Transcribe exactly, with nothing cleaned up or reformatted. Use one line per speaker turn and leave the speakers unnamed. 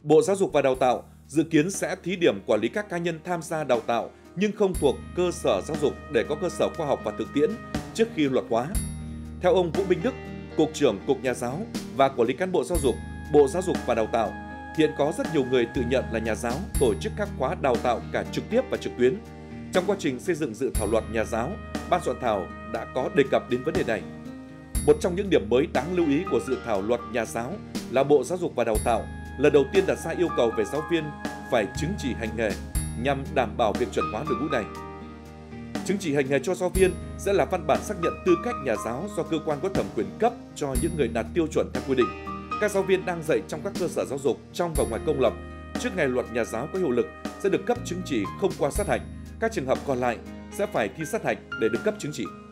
Bộ Giáo dục và Đào tạo dự kiến sẽ thí điểm quản lý các cá nhân tham gia đào tạo nhưng không thuộc cơ sở giáo dục để có cơ sở khoa học và thực tiễn trước khi luật hóa. Theo ông Vũ Minh Đức, Cục trưởng Cục Nhà giáo và Quản lý cán bộ giáo dục, Bộ Giáo dục và Đào tạo, hiện có rất nhiều người tự nhận là nhà giáo tổ chức các khóa đào tạo cả trực tiếp và trực tuyến. Trong quá trình xây dựng dự thảo luật nhà giáo, ban soạn thảo đã có đề cập đến vấn đề này. Một trong những điểm mới đáng lưu ý của dự thảo luật nhà giáo là Bộ Giáo dục và Đào tạo lần đầu tiên đặt ra yêu cầu về giáo viên phải chứng chỉ hành nghề nhằm đảm bảo việc chuẩn hóa đội ngũ này. Chứng chỉ hành nghề cho giáo viên sẽ là văn bản xác nhận tư cách nhà giáo do cơ quan có thẩm quyền cấp cho những người đạt tiêu chuẩn theo quy định. Các giáo viên đang dạy trong các cơ sở giáo dục trong và ngoài công lập trước ngày luật nhà giáo có hiệu lực sẽ được cấp chứng chỉ không qua sát hạch. Các trường hợp còn lại sẽ phải thi sát hạch để được cấp chứng chỉ.